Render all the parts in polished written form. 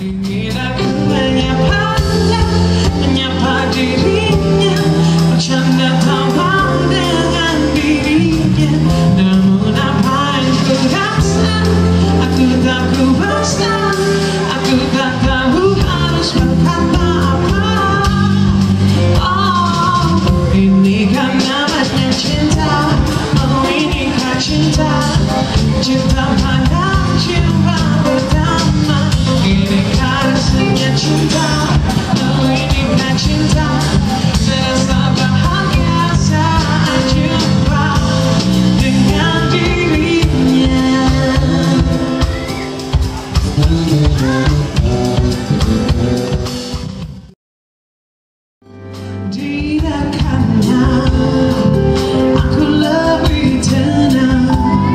Ingin aku menyapanya, menyapa dirinya, bercanda tawa dengan dirinya. Namun apa yang ku rasa, aku tak kuasa, aku tak tahu harus berkata apa. Oh, ini kan namanya cinta, oh ini kan cinta, cinta pada cinta pertama. Ini kan rasanya cinta, oh ini kan cinta, serasa bahagia saat jumpa dengan dirinya. Di dekatnya aku lebih tenang,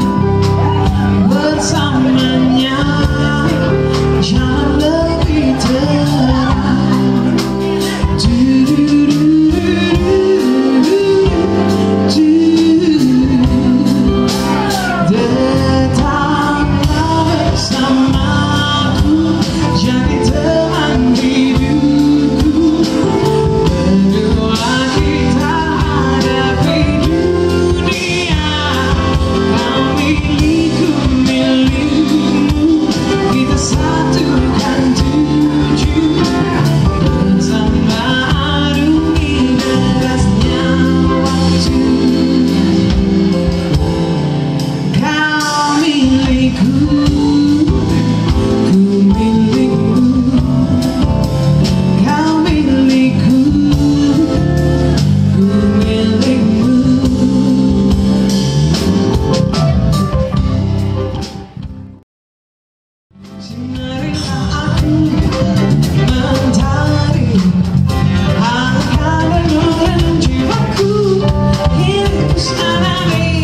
bersamanya jauh lebih tenang. Tetaplah bersamaku, jadi teman hidupku. Berdua kita hadapi dunia, kau milikku, milikmu, kita satukan tujuh, bersama arungi derasnya waktu. Kau milikku, ku milikmu, kau milikku, ku milikmu. Sinarilah aku mentari, akan menolong jiwaku, hidup sana.